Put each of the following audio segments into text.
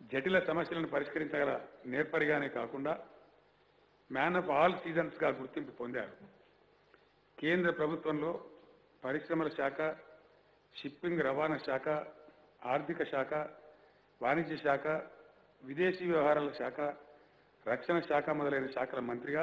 జటిల సమస్యలను పరిష్కరించగల నేర్పరిగానే కాకుండా మ్యాన్ ఆఫ్ ఆల్ సీజన్స్గా గుర్తింపు పొందారు. కేంద్ర ప్రభుత్వంలో పరిశ్రమల శాఖ, షిప్పింగ్ రవాణా శాఖ, ఆర్థిక శాఖ, వాణిజ్య శాఖ, విదేశీ వ్యవహారాల శాఖ, రక్షణ శాఖ మొదలైన శాఖల మంత్రిగా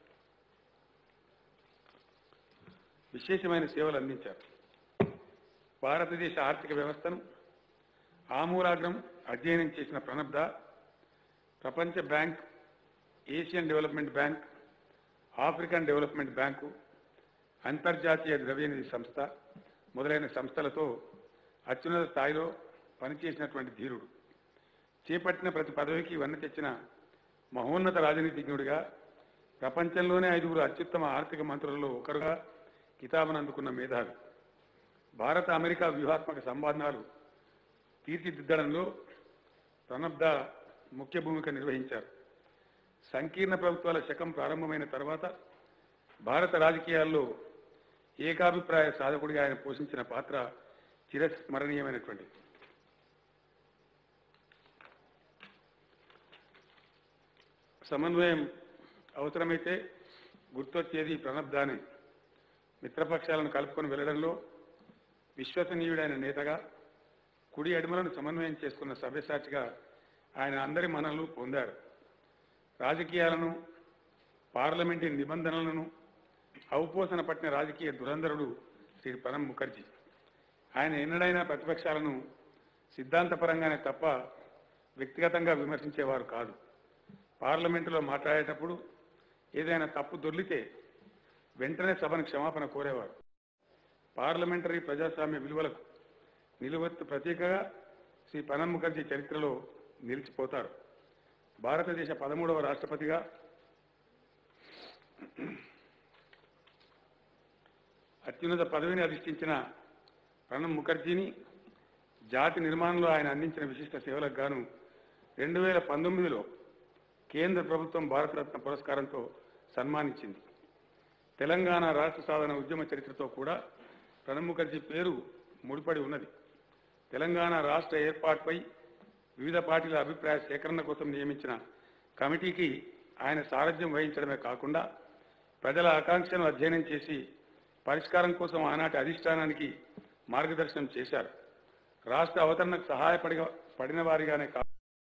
విశేషమైన సేవలు అందించారు. భారతదేశ ఆర్థిక వ్యవస్థను ఆమూలాగ్రం అధ్యయనం చేసిన ప్రణబ్ దా ప్రపంచ bank, Asian development bank, African development bank, అంతర్జాతీయ ద్రవ్యనిధి సంస్థ మొదలైన సంస్థలతో అత్యున్నత స్థాయిలో పనిచేసినటువంటి ధీరుడు. చేపట్టిన ప్రతి పదవికి వన్నె తెచ్చిన మహోన్నత రాజనీతిజ్ఞుడిగా, ప్రపంచంలోనే 5 అత్యుత్తమ ఆర్థిక మంత్రులలో ఒకరుగా కితాబును అందుకున్న మేధావి. భారత అమెరికా వ్యూహాత్మక సంబంధాలు తీర్చిదిద్దడంలో ప్రణబ్ దా ముఖ్య భూమిక నిర్వహించారు. సంకీర్ణ ప్రభుత్వాల శకం ప్రారంభమైన తర్వాత భారత రాజకీయాల్లో ఏకాభిప్రాయ సాధకుడిగా ఆయన పోషించిన పాత్ర చిరస్మరణీయమైనటువంటిది. సమన్వయం అవసరమైతే గుర్తొచ్చేది ప్రణబ్ దానే. మిత్రపక్షాలను కలుపుకొని వెళ్లడంలో విశ్వసనీయుడైన నేతగా, కుడి అడుమలను సమన్వయం చేసుకున్న సవ్యసాచిగా ఆయన అందరి మన్ననలు పొందారు. రాజకీయాలను, పార్లమెంటు నిబంధనలను ఔపోసన పట్టిన రాజకీయ దురంధరుడు శ్రీ ప్రణబ్ ముఖర్జీ. ఆయన ఎన్నడైనా ప్రతిపక్షాలను సిద్ధాంతపరంగానే తప్ప వ్యక్తిగతంగా విమర్శించేవారు కాదు. పార్లమెంటులో మాట్లాడేటప్పుడు ఏదైనా తప్పు దొర్లితే వెంటనే సభను క్షమాపణ కోరేవారు. పార్లమెంటరీ ప్రజాస్వామ్య విలువలకు నిలువెత్తు ప్రతీకగా శ్రీ ప్రణబ్ ముఖర్జీ చరిత్రలో నిలిచిపోతారు. భారతదేశ 13వ రాష్ట్రపతిగా అత్యున్నత పదవిని అధిష్ఠించిన ప్రణబ్ ముఖర్జీని జాతి నిర్మాణంలో ఆయన అందించిన విశిష్ట సేవలకు గాను 2019లో కేంద్ర ప్రభుత్వం భారతరత్న పురస్కారంతో సన్మానించింది. తెలంగాణ రాష్ట్ర సాధన ఉద్యమ చరిత్రతో కూడా ప్రణబ్ ముఖర్జీ పేరు ముడిపడి ఉన్నది. తెలంగాణ రాష్ట్ర ఏర్పాటుపై వివిధ పార్టీల అభిప్రాయ సేకరణ కోసం నియమించిన కమిటీకి ఆయన సారథ్యం వహించడమే కాకుండా ప్రజల ఆకాంక్షను అధ్యయనం చేసి పరిష్కారం కోసం ఆనాటి అధిష్టానానికి మార్గదర్శనం చేశారు. రాష్ట్ర అవతరణకు సహాయపడిన వారిగానే కాదు,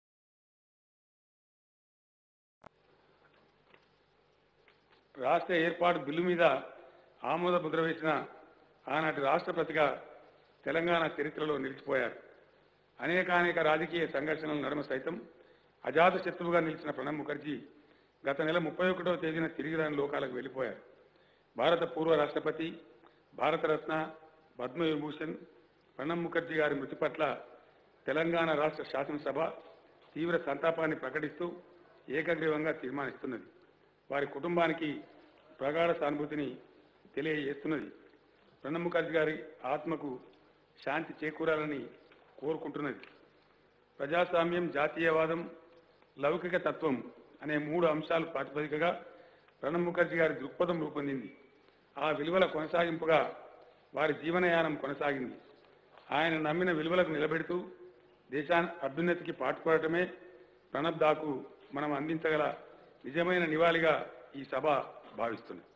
రాష్ట్ర ఏర్పాటు బిల్లు మీద ఆమోద ముద్ర వేసిన ఆనాటి రాష్ట్రపతిగా తెలంగాణ చరిత్రలో నిలిచిపోయారు. అనేక రాజకీయ సంఘర్షణల నడుమ సైతం అజాత శత్రువుగా నిలిచిన ప్రణబ్ ముఖర్జీ గత నెల 31వ తేదీన తిరిగి రాని లోకాలకు వెళ్లిపోయారు. భారత పూర్వ రాష్ట్రపతి, భారతరత్న, పద్మవిభూషణ్ ప్రణబ్ ముఖర్జీ గారి మృతి పట్ల తెలంగాణ రాష్ట్ర శాసనసభ తీవ్ర సంతాపాన్ని ప్రకటిస్తూ ఏకగ్రీవంగా తీర్మానిస్తున్నది. వారి కుటుంబానికి ప్రగాఢ సానుభూతిని తెలియజేస్తున్నది. ప్రణబ్ ముఖర్జీ గారి ఆత్మకు శాంతి చేకూరాలని కోరుకుంటున్నది. ప్రజాస్వామ్యం, జాతీయవాదం, లౌకిక తత్వం అనే 3 అంశాలు ప్రాతిపదికగా ప్రణబ్ ముఖర్జీ గారి దృక్పథం రూపొందింది. ఆ విలువల కొనసాగింపుగా వారి జీవనయానం కొనసాగింది. ఆయన నమ్మిన విలువలకు నిలబెడుతూ దేశాన్ని అభ్యున్నతికి పాటుపడటమే ప్రణబ్ దాకు మనం అందించగల నిజమైన నివాళిగా ఈ సభ భావిస్తుంది.